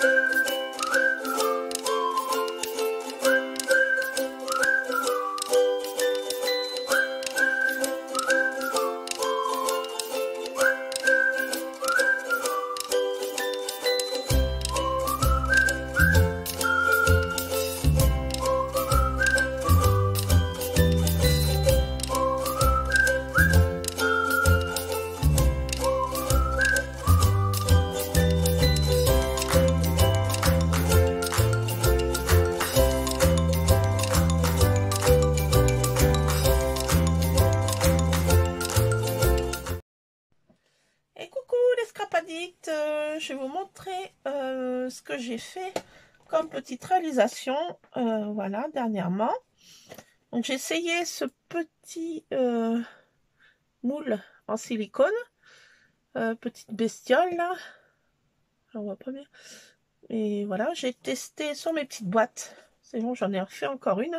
Je vais vous montrer ce que j'ai fait comme petite réalisation, voilà, dernièrement. Donc j'ai essayé ce petit moule en silicone, petite bestiole là, on voit pas bien. Et voilà, j'ai testé sur mes petites boîtes. C'est bon, j'en ai refait encore une.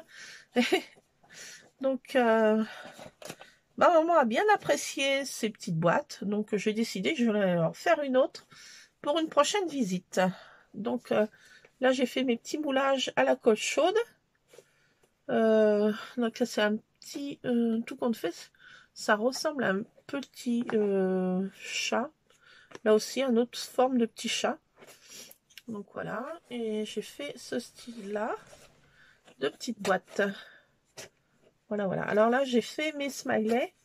Donc ma maman a bien apprécié ces petites boîtes, donc j'ai décidé que je vais en faire une autre pour une prochaine visite. Donc là j'ai fait mes petits moulages à la colle chaude. Donc là c'est un petit tout compte fait, ça ressemble à un petit chat. Là aussi une autre forme de petit chat. Donc voilà, et j'ai fait ce style là de petite boîte. Voilà, voilà. Alors là j'ai fait mes smileys.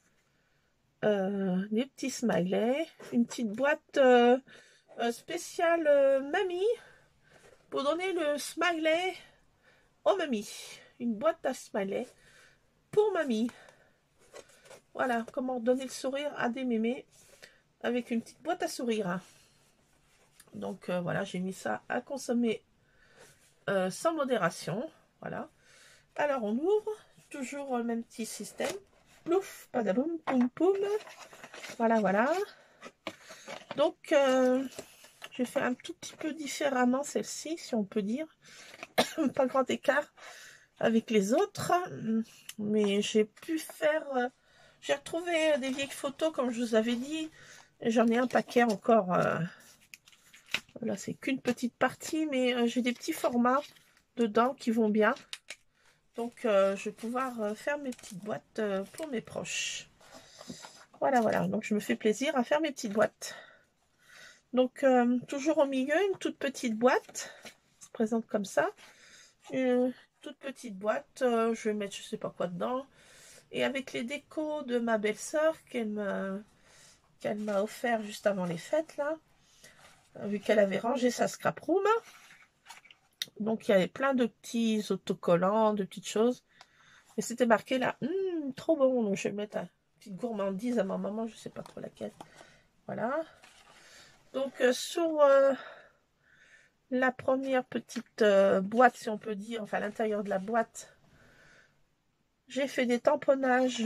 Des petits smileys, une petite boîte spéciale mamie pour donner le smiley aux mamies. Une boîte à smiley pour mamie. Voilà comment donner le sourire à des mémés avec une petite boîte à sourire. Donc voilà, j'ai mis ça à consommer sans modération. Voilà. Alors on ouvre, toujours le même petit système. Plouf, padaloum, poum poum. Voilà, voilà. Donc j'ai fait un tout petit peu différemment celle-ci, si on peut dire. Pas grand écart avec les autres, mais j'ai pu faire... j'ai retrouvé des vieilles photos, comme je vous avais dit. J'en ai un paquet encore. Là, c'est qu'une petite partie, mais j'ai des petits formats dedans qui vont bien. Donc, je vais pouvoir faire mes petites boîtes pour mes proches. Voilà, voilà. Donc, je me fais plaisir à faire mes petites boîtes. Donc, toujours au milieu, une toute petite boîte. Elle se présente comme ça. Une toute petite boîte. Je vais mettre je sais pas quoi dedans. Et avec les décos de ma belle-sœur qu'elle m'a offert juste avant les fêtes, là. Vu qu'elle avait rangé sa scrap room. Donc, il y avait plein de petits autocollants, de petites choses. Et c'était marqué là, trop bon. Donc, je vais mettre une petite gourmandise à ma maman, je sais pas trop laquelle. Voilà. Donc, sur la première petite boîte, si on peut dire, enfin, l'intérieur de la boîte, j'ai fait des tamponnages.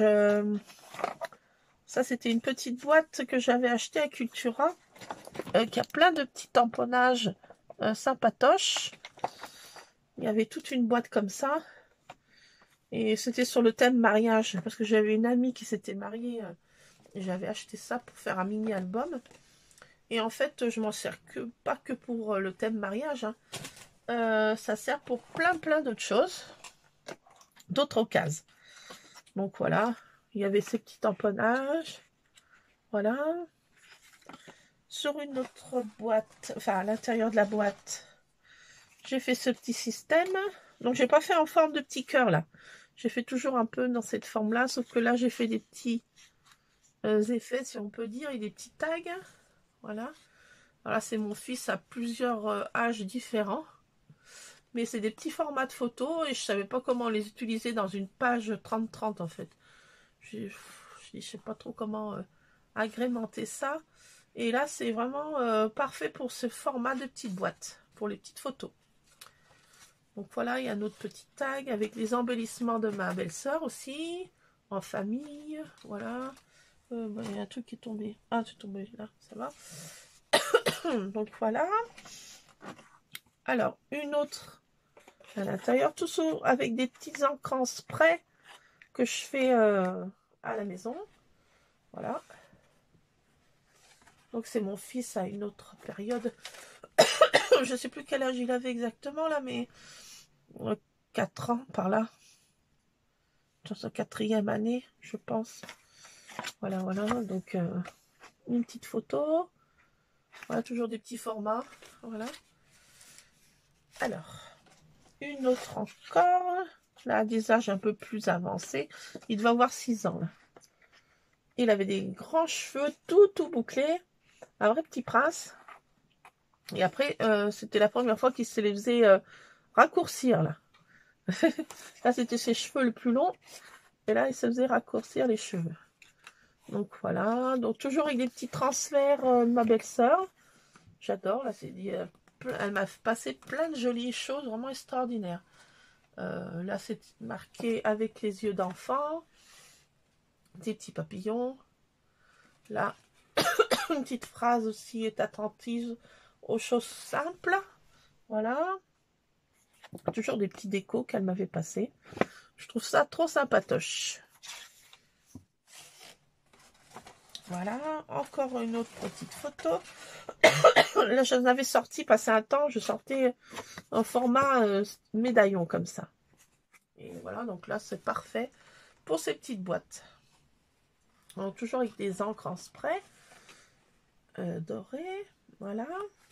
Ça, c'était une petite boîte que j'avais achetée à Cultura, qui a plein de petits tamponnages sympatoches. Il y avait toute une boîte comme ça. Et c'était sur le thème mariage, parce que j'avais une amie qui s'était mariée. J'avais acheté ça pour faire un mini-album. Et en fait, je m'en sers pas que pour le thème mariage. Hein. Ça sert pour plein d'autres choses. D'autres occasions. Donc voilà. Il y avait ces petits tamponnages. Voilà. Sur une autre boîte, enfin à l'intérieur de la boîte, j'ai fait ce petit système. Donc j'ai pas fait en forme de petit cœur là. J'ai fait toujours un peu dans cette forme là, sauf que là j'ai fait des petits effets, si on peut dire, et des petits tags. Voilà. Voilà, c'est mon fils à plusieurs âges différents. Mais c'est des petits formats de photos et je savais pas comment les utiliser dans une page 30-30 en fait. Je sais pas trop comment agrémenter ça. Et là, c'est vraiment parfait pour ce format de petite boîte, pour les petites photos. Donc voilà, il y a notre petit tag avec les embellissements de ma belle-sœur aussi, en famille, voilà. Il y a un truc qui est tombé. Ah, c'est tombé là, ça va. Donc voilà. Alors, une autre à l'intérieur, tout ça avec des petits encrans spray que je fais à la maison. Voilà. Donc c'est mon fils à une autre période. je sais plus quel âge il avait exactement là, mais 4 ans par là. Dans sa 4e année, je pense. Voilà, voilà. Donc, une petite photo. Voilà, toujours des petits formats. Voilà. Alors, une autre encore. Là, des âges un peu plus avancés. Il devait avoir 6 ans. Là. Il avait des grands cheveux tout bouclés. Un vrai petit prince. Et après, c'était la première fois qu'il se les faisait raccourcir. Là, là c'était ses cheveux le plus long. Et là, il se faisait raccourcir les cheveux. Donc voilà. Donc toujours avec des petits transferts de ma belle-sœur. J'adore. Là, c'est dit... elle m'a passé plein de jolies choses vraiment extraordinaires. Là, c'est marqué avec les yeux d'enfant. Des petits papillons. Là, une petite phrase aussi est attentive aux choses simples. Voilà. Toujours des petits décos qu'elle m'avait passés. Je trouve ça trop sympatoche. Voilà. Encore une autre petite photo. Là, j'en avais sorti, passé un temps, je sortais en format médaillon comme ça. Et voilà, donc là, c'est parfait pour ces petites boîtes. Donc, toujours avec des encres en spray dorées. Voilà.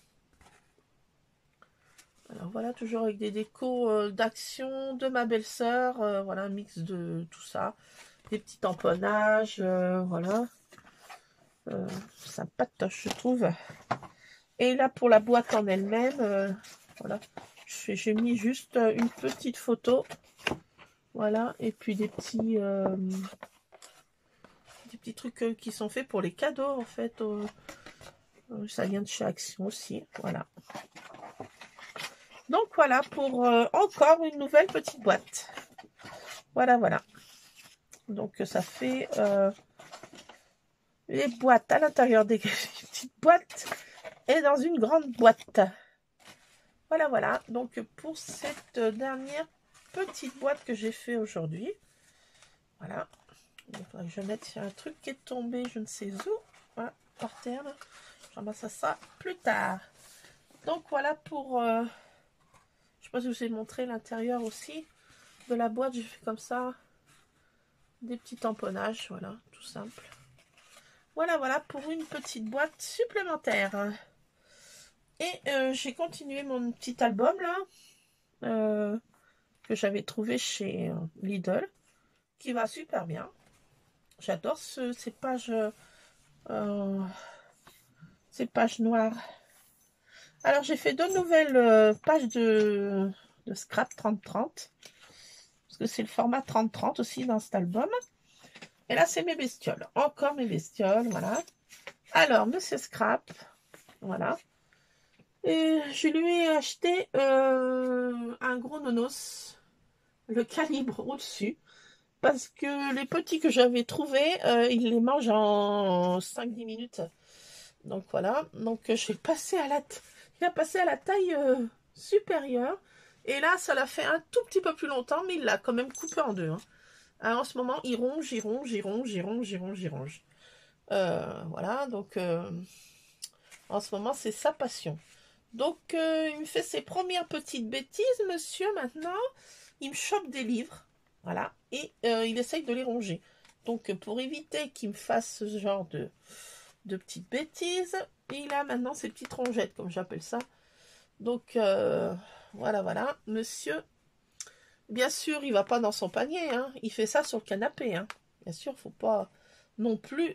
Alors voilà, toujours avec des décos d'action de ma belle-sœur. Voilà, un mix de tout ça. Des petits tamponnages, voilà. Sympatoche, je trouve. Et là, pour la boîte en elle-même, voilà. J'ai mis juste une petite photo. Voilà, et puis des petits trucs qui sont faits pour les cadeaux, en fait. Ça vient de chez Action aussi, voilà. Donc voilà pour encore une nouvelle petite boîte. Voilà, voilà. Donc ça fait les boîtes à l'intérieur des petites boîtes et dans une grande boîte. Voilà, voilà. Donc pour cette dernière petite boîte que j'ai fait aujourd'hui. Voilà. Il faudrait que je mette sur un truc qui est tombé, je ne sais où. Voilà, par terre. Je ramasse ça plus tard. Donc voilà pour... je sais pas si je vous ai montré l'intérieur aussi de la boîte. J'ai fait comme ça des petits tamponnages. Voilà, tout simple. Voilà, voilà pour une petite boîte supplémentaire. Et j'ai continué mon petit album là. Que j'avais trouvé chez Lidl. Qui va super bien. J'adore ces pages... ces pages noires. Alors, j'ai fait 2 nouvelles pages de scrap 30-30. Parce que c'est le format 30-30 aussi dans cet album. Et là, c'est mes bestioles. Encore mes bestioles, voilà. Alors, Monsieur Scrap, voilà. Et je lui ai acheté un gros nonos. Le calibre au-dessus. Parce que les petits que j'avais trouvés, il les mange en 5-10 minutes. Donc voilà, donc j'ai passé à il a passé à la taille supérieure. Et là, ça l'a fait un tout petit peu plus longtemps, mais il l'a quand même coupé en 2. Hein. Alors, en ce moment, il ronge, il ronge, il ronge, il ronge, il ronge, il ronge. Voilà, donc en ce moment, c'est sa passion. Donc, il me fait ses premières petites bêtises, monsieur, maintenant. Il me chope des livres, voilà, et il essaye de les ronger. Donc, pour éviter qu'il me fasse ce genre de petites bêtises, il a maintenant ces petites rongettes, comme j'appelle ça. Donc, voilà, voilà. Monsieur, bien sûr, il va pas dans son panier, hein. Il fait ça sur le canapé, hein. Bien sûr, faut pas non plus...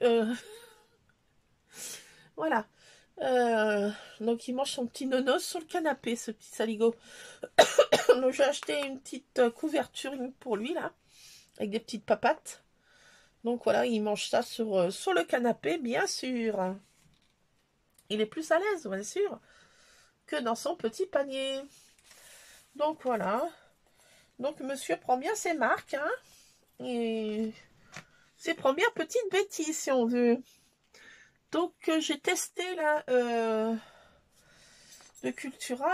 Voilà. Donc, il mange son petit nonos sur le canapé, ce petit saligo. Donc, j'ai acheté une petite couverture pour lui, là, avec des petites papates. Donc, voilà, il mange ça sur le canapé, bien sûr. Il est plus à l'aise, bien sûr, que dans son petit panier. Donc, voilà. Donc, monsieur prend bien ses marques, hein, et ses premières petites bêtises, si on veut. Donc, j'ai testé, là, de Cultura,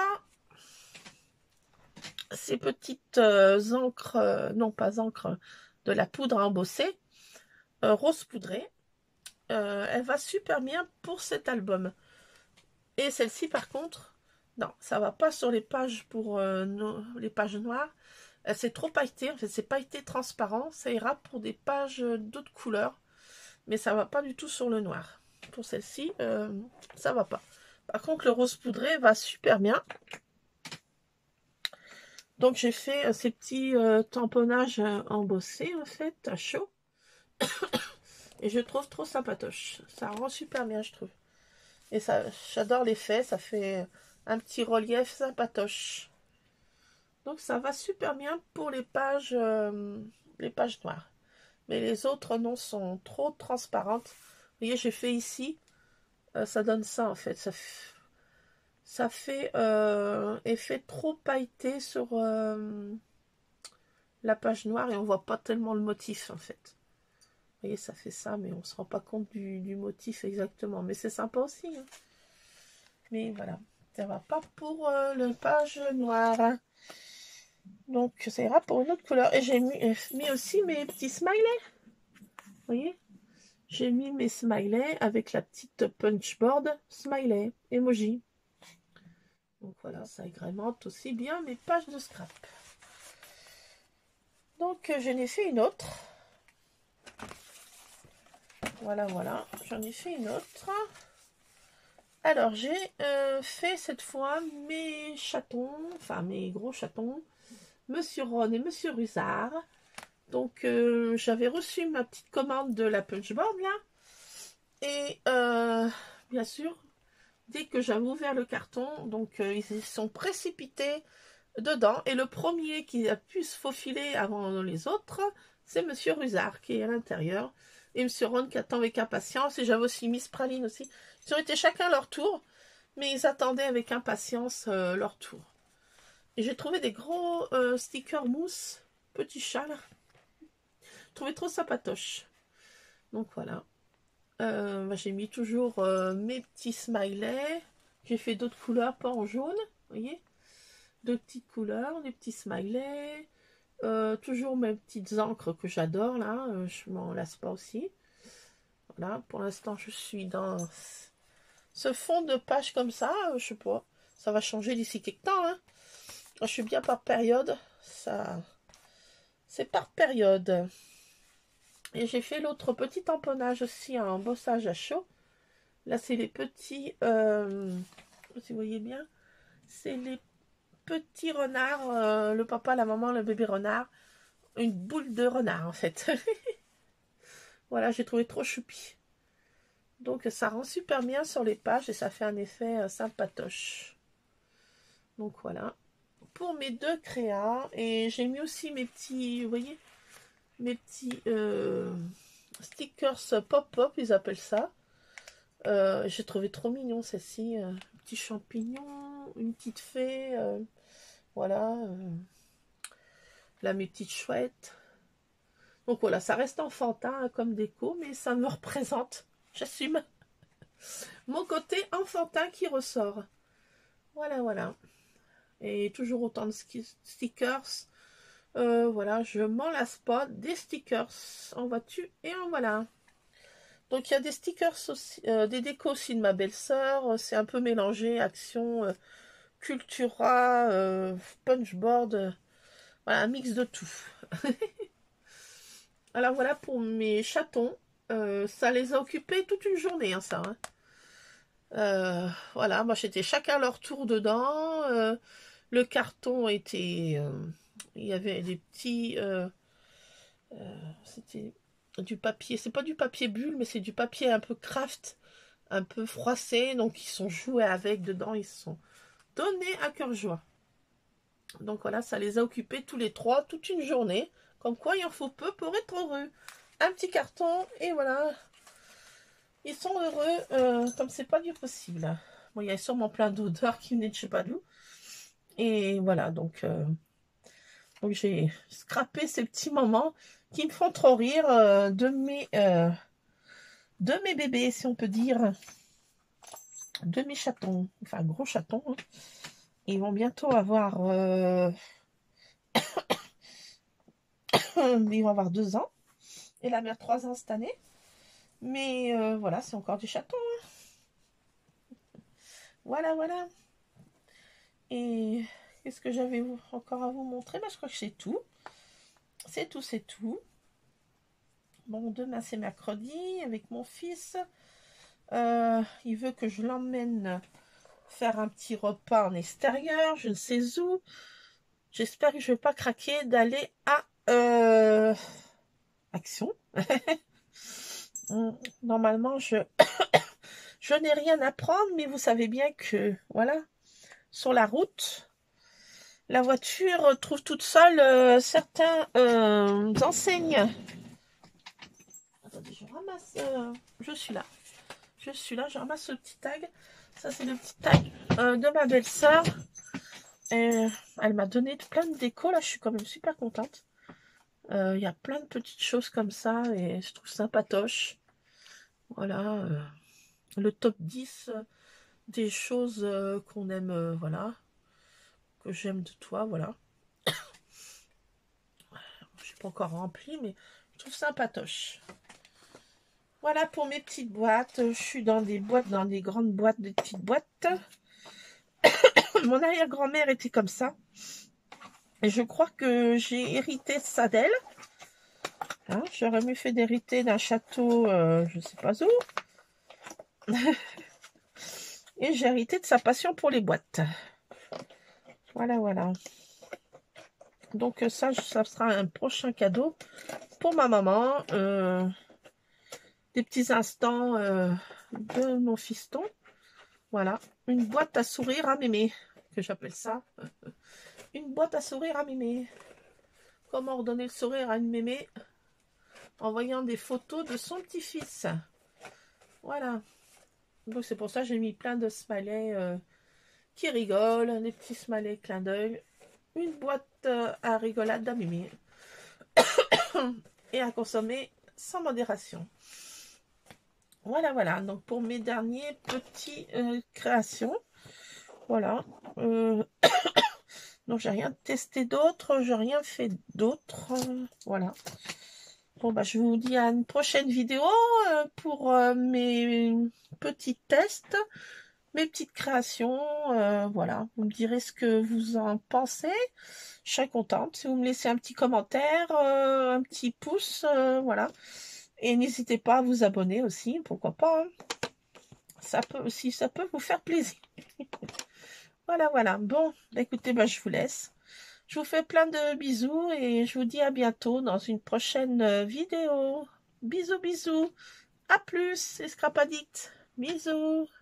ces petites encres, non pas encre, de la poudre à embosser, rose poudrée. Elle va super bien pour cet album. Et celle-ci, par contre, Non, ça va pas sur les pages pour les pages noires. C'est trop pailleté, en fait, c'est pailleté transparent. Ça ira pour des pages d'autres couleurs, mais ça va pas du tout sur le noir. Pour celle-ci, ça va pas. Par contre, le rose poudré va super bien. Donc, j'ai fait ces petits tamponnages embossés, en fait, à chaud. Et je trouve trop sympatoche. Ça rend super bien, je trouve. Et ça, j'adore l'effet. Ça fait un petit relief sympatoche. Donc, ça va super bien pour les pages noires. Mais les autres, non, sont trop transparentes. Vous voyez, j'ai fait ici. Ça donne ça, en fait. Ça fait effet trop pailleté sur la page noire et on voit pas tellement le motif, en fait. Vous voyez, ça fait ça, mais on se rend pas compte du motif exactement. Mais c'est sympa aussi. Hein. Mais voilà, ça va pas pour le page noire. Donc, ça ira pour une autre couleur. Et j'ai mis aussi mes petits smileys. Vous voyez, j'ai mis mes smileys avec la petite punchboard smiley emoji. Donc voilà, ça agrémente aussi bien mes pages de scrap. Donc, j'en ai fait une autre. Voilà, voilà, j'en ai fait une autre. Alors, j'ai fait cette fois mes chatons, enfin mes gros chatons, Monsieur Ron et Monsieur Rusard. Donc, j'avais reçu ma petite commande de la Punchboard, là. Et, bien sûr, dès que j'avais ouvert le carton, donc ils se sont précipités dedans. Et le premier qui a pu se faufiler avant les autres, c'est Monsieur Rusard, qui est à l'intérieur. Et Monsieur Ron qui attend avec impatience. Et j'avais aussi Miss Praline aussi. Ils ont été chacun leur tour. Mais ils attendaient avec impatience leur tour. Et j'ai trouvé des gros stickers mousse, petits chats là. Je trouvais trop sympatoche. Donc voilà. J'ai mis toujours mes petits smileys. J'ai fait d'autres couleurs, pas en jaune. Vous voyez, deux petites couleurs, des petits smileys. Toujours mes petites encres que j'adore là. Je m'en lasse pas aussi. Voilà, pour l'instant je suis dans ce fond de page comme ça. Je sais pas. Ça va changer d'ici quelques temps. Hein. Je suis bien par période. Ça, c'est par période. Et j'ai fait l'autre petit tamponnage aussi en embossage à chaud. Là, c'est les petits... si vous voyez bien, c'est les petits renards. Le papa, la maman, le bébé renard. Une boule de renard, en fait. Voilà, j'ai trouvé trop choupi. Donc, ça rend super bien sur les pages et ça fait un effet sympatoche. Donc, voilà. Pour mes deux créas. Et j'ai mis aussi mes petits... Vous voyez, mes petits stickers pop-up, ils appellent ça. J'ai trouvé trop mignon celle-ci. Un petit champignon, une petite fée. Voilà. Là, mes petites chouettes. Donc voilà, ça reste enfantin hein, comme déco, mais ça me représente. J'assume mon côté enfantin qui ressort. Voilà, voilà. Et toujours autant de stickers. Voilà, je m'en lasse pas. Des stickers en vois-tu et en voilà. Donc il y a des stickers aussi, des décos aussi de ma belle-sœur. C'est un peu mélangé, action, Cultura, punchboard. Voilà, un mix de tout. Alors voilà pour mes chatons. Ça les a occupés toute une journée, hein, ça. Hein. Voilà, moi j'étais chacun leur tour dedans. Le carton était... il y avait des petits... c'était du papier. C'est pas du papier bulle, mais c'est du papier un peu craft, un peu froissé. Donc ils sont joués avec dedans. Ils se sont donnés à cœur joie. Donc voilà, ça les a occupés tous les trois toute une journée. Comme quoi, il en faut peu pour être heureux. Un petit carton, et voilà. Ils sont heureux comme c'est pas du possible. Bon, il y a sûrement plein d'odeurs qui venaient de je sais pas d'où. Et voilà, donc j'ai scrappé ces petits moments qui me font trop rire de mes bébés, si on peut dire. De mes chatons. Enfin, gros chatons. Hein. Ils vont bientôt avoir... ils vont avoir 2 ans. Et la mère 3 ans cette année. Mais voilà, c'est encore du chaton. Hein. Voilà, voilà. Et qu'est-ce que j'avais encore à vous montrer? Je crois que c'est tout. C'est tout, c'est tout. Bon, demain c'est mercredi avec mon fils. Il veut que je l'emmène faire un petit repas en extérieur, je ne sais où. J'espère que je ne vais pas craquer d'aller à Action. Normalement, je n'ai rien à prendre, mais vous savez bien que, voilà, sur la route, la voiture trouve toute seule certains enseignes. Attendez, je ramasse, je suis là, je ramasse le petit tag. Ça, c'est le petit tag de ma belle-sœur. Elle m'a donné plein de déco, là, je suis quand même super contente. Il y a plein de petites choses comme ça, et je trouve sympatoche. Voilà, le top 10 des choses qu'on aime, voilà, que j'aime de toi, voilà. Je suis pas encore remplie, mais je trouve sympatoche. Voilà pour mes petites boîtes. Je suis dans des boîtes, dans des grandes boîtes, des petites boîtes. Mon arrière-grand-mère était comme ça. Et je crois que j'ai hérité ça d'elle. Hein, j'aurais mieux fait d'hériter d'un château, je sais pas où. Et j'ai hérité de sa passion pour les boîtes. Voilà, voilà. Donc ça sera un prochain cadeau pour ma maman. Des petits instants de mon fiston. Voilà, une boîte à sourire à mémé, que j'appelle ça. Une boîte à sourire à mémé. Comment redonner le sourire à une mémé en voyant des photos de son petit-fils. Voilà. Donc c'est pour ça que j'ai mis plein de smileys qui rigolent, des petits smileys clin d'œil. Une boîte à rigolade à mémé. Et à consommer sans modération. Voilà, voilà. Donc, pour mes derniers petits créations. Voilà. Donc, j'ai rien testé d'autre. J'ai rien fait d'autre. Voilà. Bon, bah, je vous dis à une prochaine vidéo pour mes petits tests, mes petites créations. Voilà. Vous me direz ce que vous en pensez. Je serai contente si vous me laissez un petit commentaire, un petit pouce. Voilà. Et n'hésitez pas à vous abonner aussi, pourquoi pas. Hein. Ça peut vous faire plaisir. Voilà, voilà. Bon, écoutez, je vous laisse. Je vous fais plein de bisous et je vous dis à bientôt dans une prochaine vidéo. Bisous, bisous. À plus, Escrapadite. Bisous.